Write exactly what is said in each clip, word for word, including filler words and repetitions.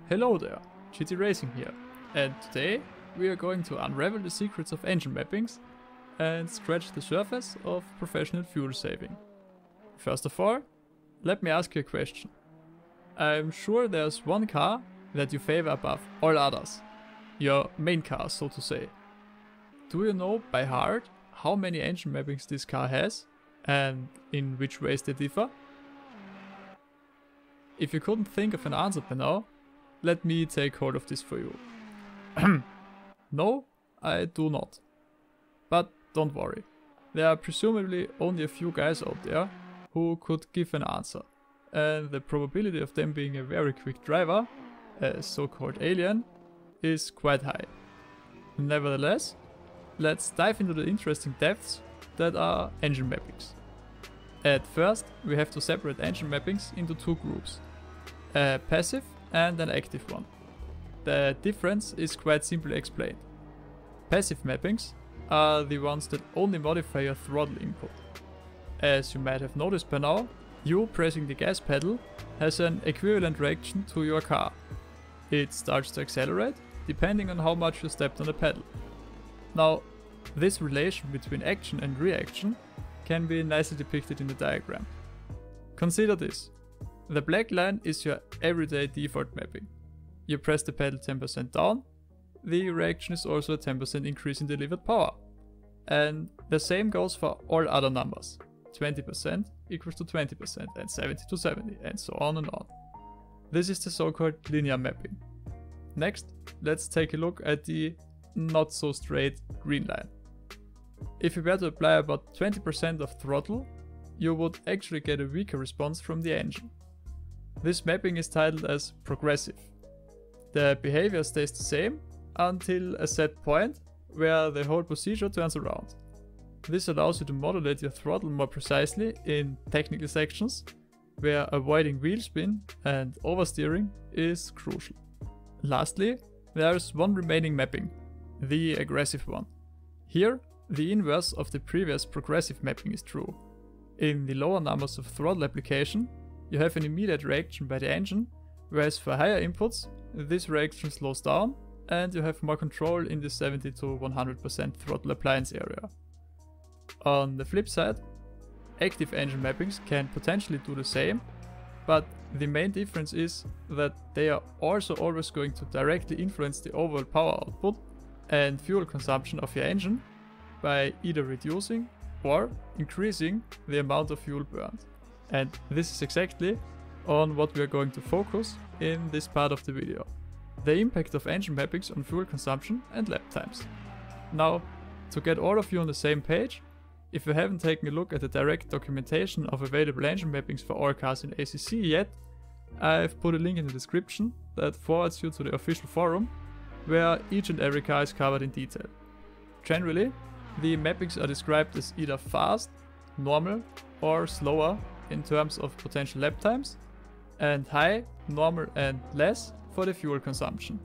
Hello there, G T Racing here, and today we are going to unravel the secrets of engine mappings and scratch the surface of professional fuel saving. First of all, let me ask you a question. I'm sure there's one car that you favor above all others, your main car, so to say. Do you know by heart how many engine mappings this car has and in which ways they differ? If you couldn't think of an answer by now, let me take hold of this for you. No, I do not. But don't worry, there are presumably only a few guys out there who could give an answer, and the probability of them being a very quick driver, a so-called alien, is quite high. Nevertheless, let's dive into the interesting depths that are engine mappings. At first, we have to separate engine mappings into two groups, a passive and an active one. The difference is quite simply explained. Passive mappings are the ones that only modify your throttle input. As you might have noticed by now, you pressing the gas pedal has an equivalent reaction to your car. It starts to accelerate depending on how much you stepped on the pedal. Now, this relation between action and reaction can be nicely depicted in the diagram. Consider this. The black line is your everyday default mapping. You press the pedal ten percent down, the reaction is also a ten percent increase in delivered power. And the same goes for all other numbers. twenty percent equals to twenty percent and seventy to seventy and so on and on. This is the so-called linear mapping. Next, let's take a look at the not so straight green line. If you were to apply about twenty percent of throttle, you would actually get a weaker response from the engine. This mapping is titled as progressive. The behavior stays the same until a set point where the whole procedure turns around. This allows you to modulate your throttle more precisely in technical sections where avoiding wheel spin and oversteering is crucial. Lastly, there is one remaining mapping, the aggressive one. Here, the inverse of the previous progressive mapping is true. In the lower numbers of throttle application, you have an immediate reaction by the engine, whereas for higher inputs, this reaction slows down and you have more control in the seventy to one hundred percent throttle appliance area. On the flip side, active engine mappings can potentially do the same, but the main difference is that they are also always going to directly influence the overall power output and fuel consumption of your engine by either reducing or increasing the amount of fuel burned. And this is exactly on what we are going to focus in this part of the video. The impact of engine mappings on fuel consumption and lap times. Now, to get all of you on the same page, if you haven't taken a look at the direct documentation of available engine mappings for all cars in A C C yet, I've put a link in the description that forwards you to the official forum, where each and every car is covered in detail. Generally, the mappings are described as either fast, normal, or slower in terms of potential lap times, and high, normal, and less for the fuel consumption.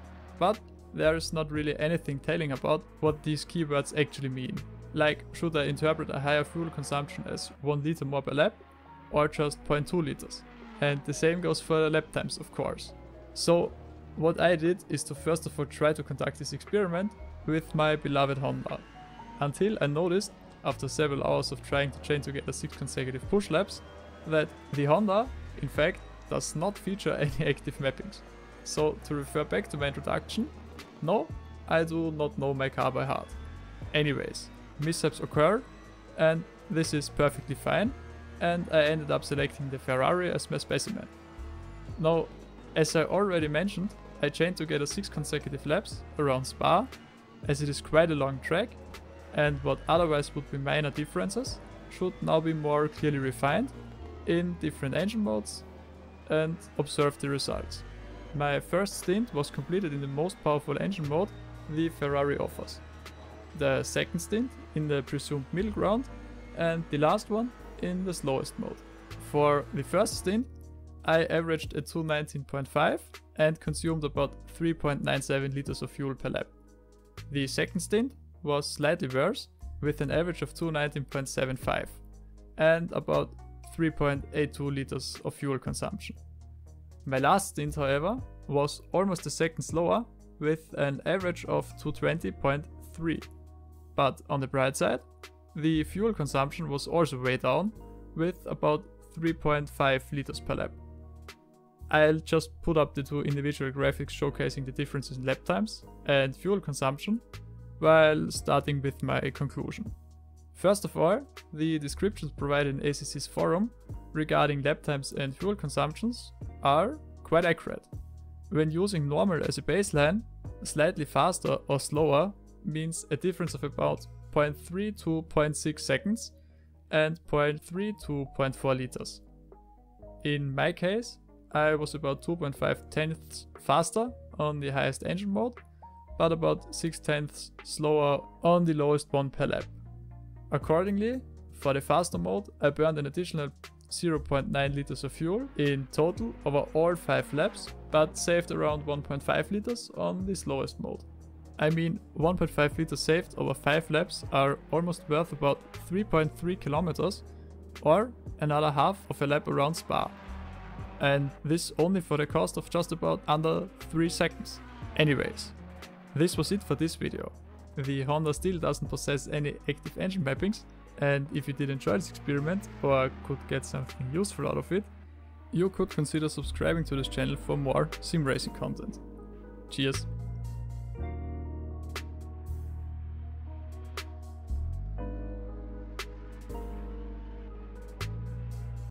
But there is not really anything telling about what these keywords actually mean. Like, should I interpret a higher fuel consumption as one liter more per lap, or just zero point two liters? And the same goes for the lap times, of course. So, what I did is to first of all try to conduct this experiment with my beloved Honda. Until I noticed, after several hours of trying to chain together six consecutive push laps, that the Honda, in fact, does not feature any active mappings. So, to refer back to my introduction, no, I do not know my car by heart. Anyways, mishaps occur, and this is perfectly fine, and I ended up selecting the Ferrari as my specimen. Now, as I already mentioned, I chained together six consecutive laps around Spa, as it is quite a long track, and what otherwise would be minor differences should now be more clearly refined in different engine modes, and observe the results. My first stint was completed in the most powerful engine mode the Ferrari offers, the second stint in the presumed middle ground, and the last one in the slowest mode. For the first stint, I averaged a two nineteen point five and consumed about three point nine seven liters of fuel per lap. The second stint was slightly worse, with an average of two nineteen point seven five and about three point eight two liters of fuel consumption. My last stint, however, was almost a second slower with an average of two twenty point three. But on the bright side, the fuel consumption was also way down with about three point five liters per lap. I'll just put up the two individual graphics showcasing the differences in lap times and fuel consumption, while starting with my conclusion. First of all, the descriptions provided in A C C's forum regarding lap times and fuel consumptions are quite accurate. When using normal as a baseline, slightly faster or slower means a difference of about zero point three to zero point six seconds and zero point three to zero point four liters. In my case, I was about two point five tenths faster on the highest engine mode, but about six tenths slower on the lowest one per lap. Accordingly, for the faster mode, I burned an additional zero point nine liters of fuel in total over all five laps, but saved around one point five liters on the slowest mode. I mean, one point five liters saved over five laps are almost worth about three point three kilometers, or another half of a lap around Spa. And this only for the cost of just about under three seconds. Anyways, this was it for this video. The Honda still doesn't possess any active engine mappings, and if you did enjoy this experiment or could get something useful out of it, you could consider subscribing to this channel for more sim racing content. Cheers!